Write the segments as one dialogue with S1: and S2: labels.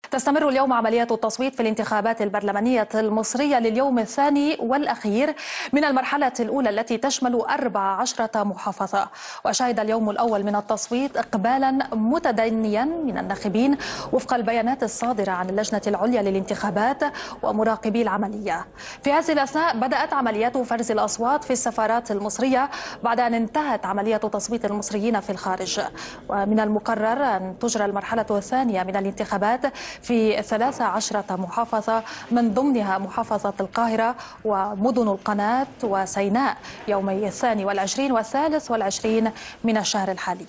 S1: تستمر اليوم عمليات التصويت في الانتخابات البرلمانية المصرية لليوم الثاني والأخير من المرحلة الأولى التي تشمل 14 محافظة. وشهد اليوم الأول من التصويت إقبالا متدنيا من الناخبين وفق البيانات الصادرة عن اللجنة العليا للانتخابات ومراقبي العملية. في هذه الأثناء بدأت عمليات فرز الأصوات في السفارات المصرية بعد أن انتهت عملية تصويت المصريين في الخارج. ومن المقرر أن تجرى المرحلة الثانية من الانتخابات في 13 محافظة من ضمنها محافظة القاهرة ومدن القناة وسيناء يومي 22 و23 من الشهر الحالي.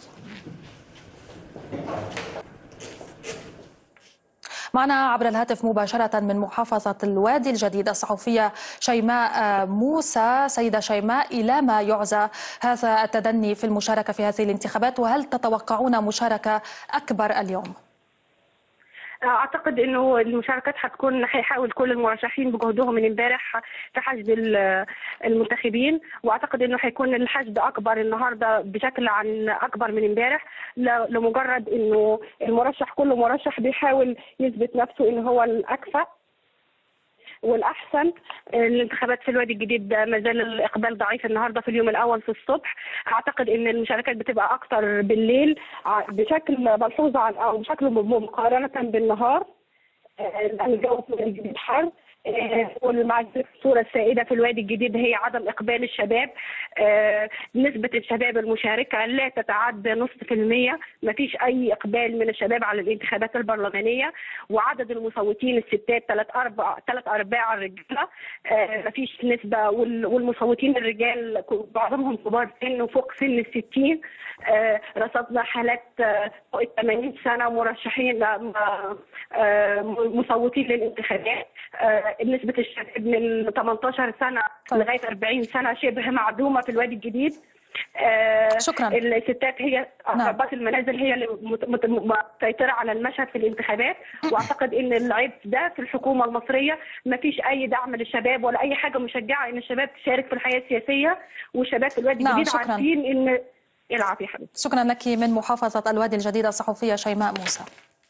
S1: معنا عبر الهاتف مباشرة من محافظة الوادي الجديد الصحفية شيماء موسى. سيدة شيماء، إلى ما يعزى هذا التدني في المشاركة في هذه الانتخابات، وهل تتوقعون مشاركة أكبر اليوم؟
S2: اعتقد انه المشاركات هيحاول كل المرشحين بجهدهم من امبارح في حشد المنتخبين، واعتقد انه هيكون الحشد اكبر النهارده بشكل عن اكبر من امبارح، لمجرد انه كل مرشح بيحاول يثبت نفسه ان هو الاكفأ والاحسن. الانتخابات في الوادي الجديد ما زال الاقبال ضعيف النهارده في اليوم الاول في الصبح. اعتقد ان المشاركات بتبقى اكتر بالليل بشكل ملحوظ او بشكل مقارنه بالنهار، لان الجو في الوادي الجديد حر. ومع الصوره السائده في الوادي الجديد هي عدم اقبال الشباب. نسبه الشباب المشاركه لا تتعدى 0.5%، ما فيش اي اقبال من الشباب على الانتخابات البرلمانيه. وعدد المصوتين الستات 3/4 الرجاله، ما فيش نسبه. والمصوتين الرجال بعضهم كبار سن وفوق سن ال60. رصدنا حالات فوق 80 سنه مرشحين مصوتين للانتخابات. نسبة الشباب من 18 سنة لغاية 40 سنة شبه معدومة في الوادي الجديد.
S1: شكرا.
S2: الستات هي ربات المنازل هي اللي مسيطرة على المشهد في الانتخابات. واعتقد ان العيب ده في الحكومة المصرية، ما فيش اي دعم للشباب ولا اي حاجة مشجعة ان الشباب تشارك في الحياة السياسية. والشباب في الوادي الجديد عارفين ان العب يا حبيبي.
S1: شكرا لك من محافظة الوادي الجديد الصحفية شيماء موسى.